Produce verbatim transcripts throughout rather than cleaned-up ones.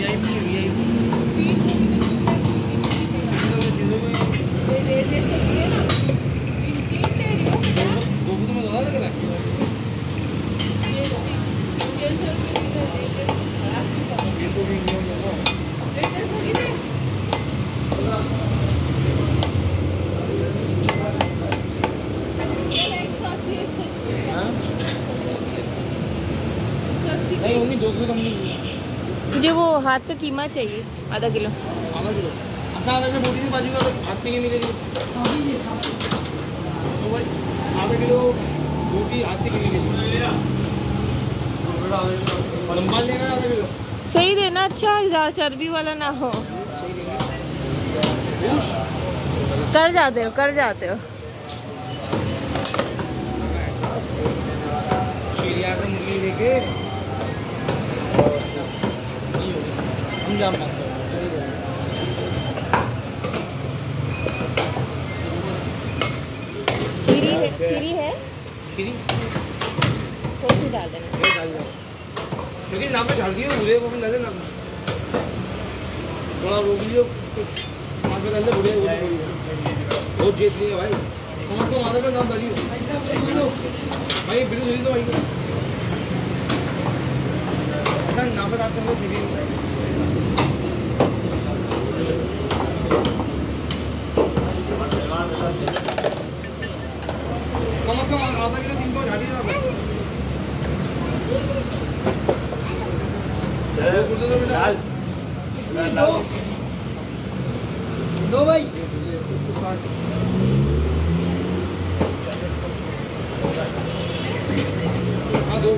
मुझे वो हाथ का कीमा चाहिए आधा किलो। आधा किलो आधा आधा किलो बोटी बाजू का हाथ में मिलेगी। आधा किलो बोटी हाथ की मिलेगी। लंबा लेगा आधा किलो। सही देना, अच्छा ज़्यादा चर्बी वाला ना हो। कर जाते हो कर जाते हो चिड़िया का मुर्गी लेके हम जाम खीरी है खीरी है खीरी थोड़ी सी डाल देना। डाल दो क्योंकि नाम पे छाड़ दियो बुरे को भी डाल देना। थोड़ा रोक लियो नाम पे डाल दे बुरे को बहुत जीत लिया भाई। कौन को आधा का नाम डालियो भाई बिल्कुल जल्दी तो भाई नाम पे डाल दो खीरी कम से कम आधा किलो तीन को झाड़ी ना दो भाई हाँ दो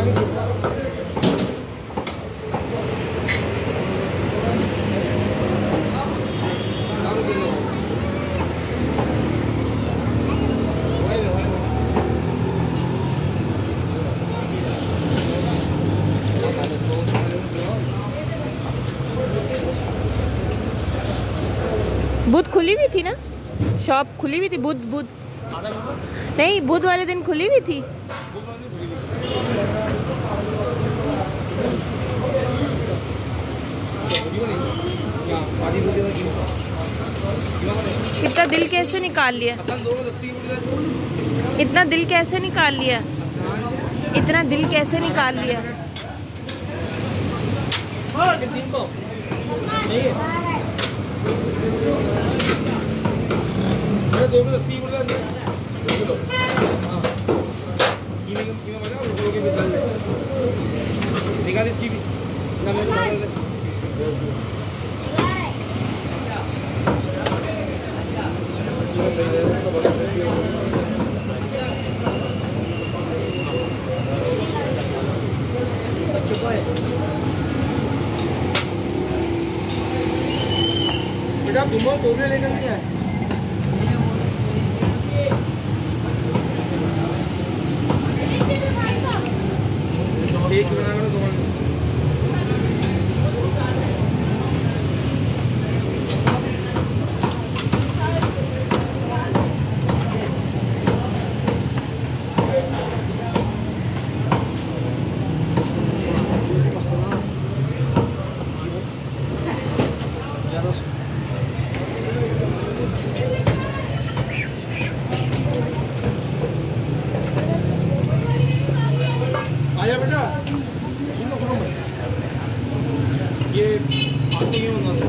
बुध खुली हुई थी ना, शॉप खुली हुई थी। बुध बुध नहीं, बुध वाले दिन खुली हुई थी। इतना दिल कैसे निकाल लिया? इतना दिल कैसे निकाल लिया? इतना दिल कैसे निकाल लिया? दो किलो अस्सी बोल रहा है। हाँ कीमे कीमे बना और रोके के निकाल दे निकाल इसकी भी ना मेरे को डाल दे। बेटा तुम टोकरे लेकर नहीं आए? एक बना करो दो आया बेटा ये आते ही होना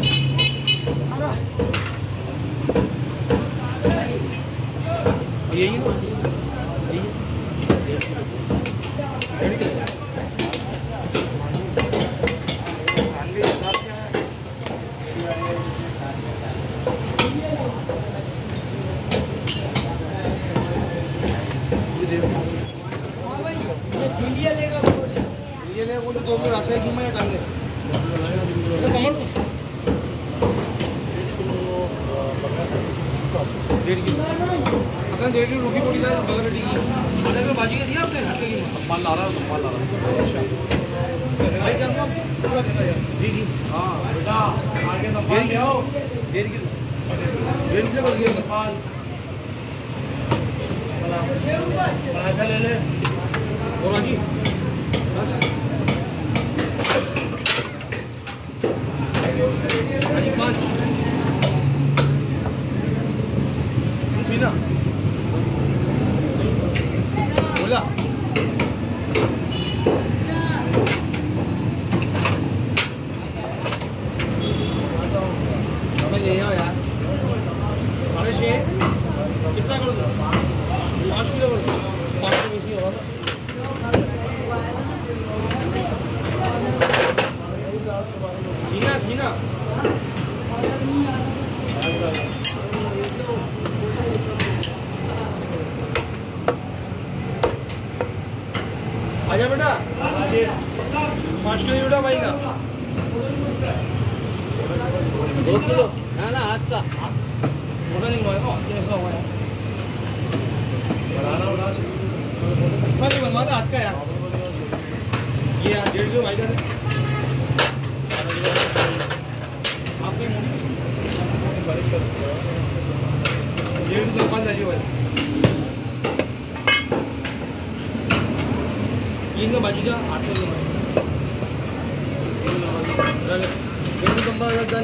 यही ना ये ले वो तो दो में रास्ते की मैं डाल दे तो कमर डेढ़ किलो अपन डेढ़ किलो रोटी पोड़ी का बगल में टिकी आधा किलो भाजी का दिया आपने हल्के की माल ला रहा है तो माल ला रहा है। अच्छा भाई क्या नाम पूरा देना यार जी जी हां बेटा आगे तो माल ले आओ डेढ़ किलो डेढ़ किलो कर दिया माल बड़ा बड़ा ले ले और जी बस पाँच किलो उठा भाई का दो किलो ना ना हाथ का मोटा नहीं बनवाएगा कैसा हुआ है बनाना उड़ा नहीं बनवाता हाथ का यार ये यार डेढ़ किलो भाई का आपके डेढ़ किलो पाँच जाइए भाई तीन का भाजी का आठ किलो डेढ़ किलो कम्बा दाल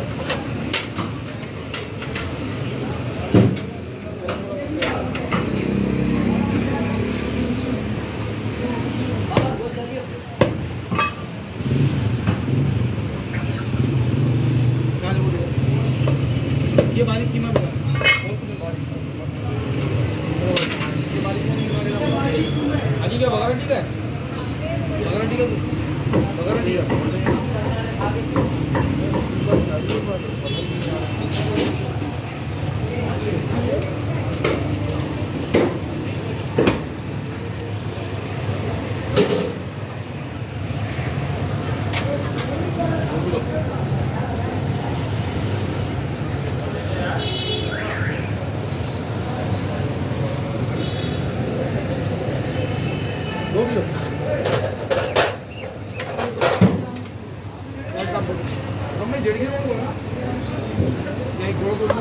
ये बारीक कीमा भी अजी क्या बघा ठीक है बघा ठीक है बघा ठीक है दो किलो मैं डेढ़ किलो बोला एक दो किलो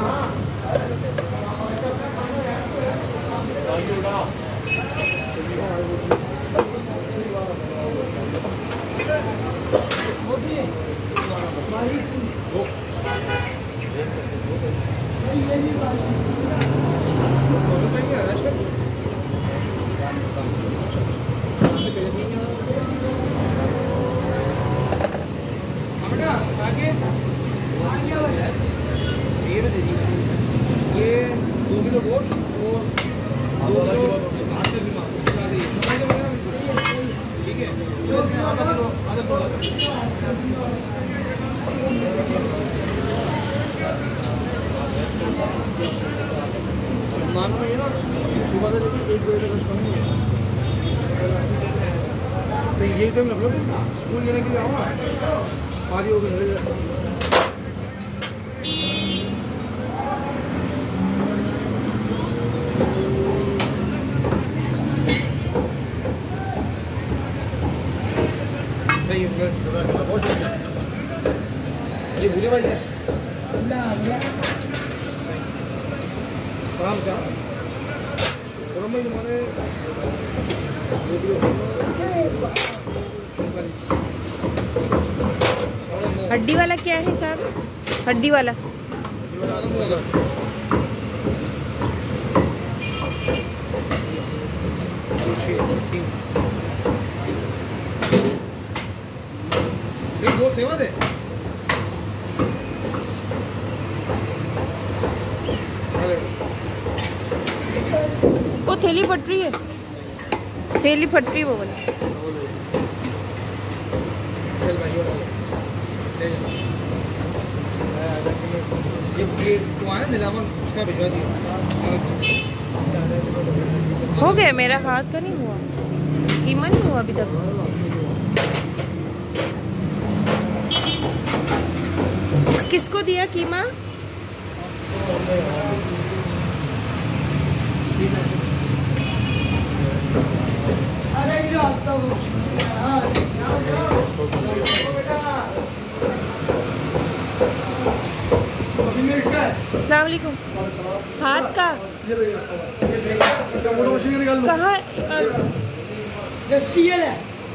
ये दो किलो गोश्त और दो किलो आठ किलो ठीक है आधा किलो आधा किलो नान में ये ना सुबह से लेकर एक बजे तक कम नहीं है तो ये टाइम मतलब स्कूल जाने के लिए आओ ना आधी हो गई सही है ये भूले भाई है काम क्या गरम में हमारे हड्डी वाला क्या है साहब हड्डी वाला दो सेवा दे वो थैली फट रही है थैली फट रही है वो वाली ये ये तो आया नीलामन उसका भिजवा दिया हो गया मेरा हाथ का नहीं हुआ कीमा नहीं हुआ अभी तक किसको दिया कीमा अस्सलाम वालेकुम हाथ का कहाँ दस्ती है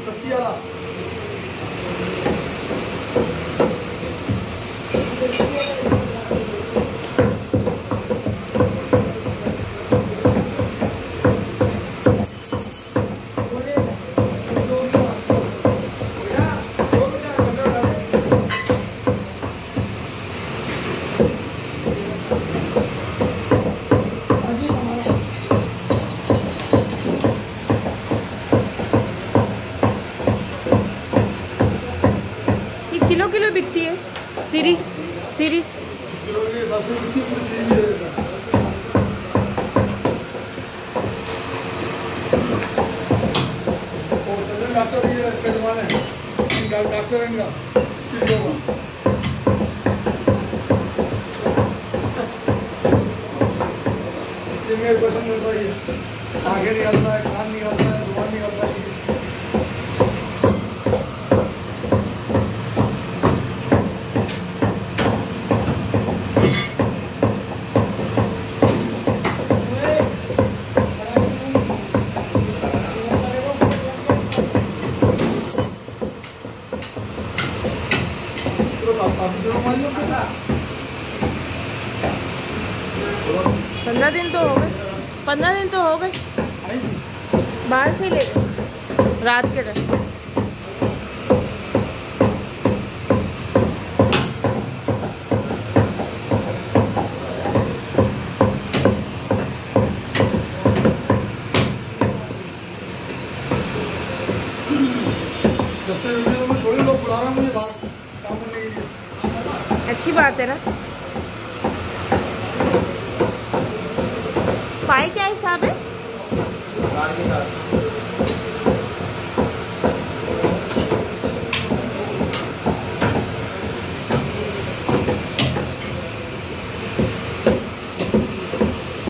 किलो किलो बिकती है सीरी सीरी डॉक्टर डॉक्टर इनका सीधो मेरे पसंद होता है आगे निकलता है कान निकलता है जुबान निकलता है पंद्रह दिन तो हो गए पंद्रह दिन तो हो गए बाहर से ले गए रात के टाइम। अच्छी बात है ना। पाई क्या हिसाब है?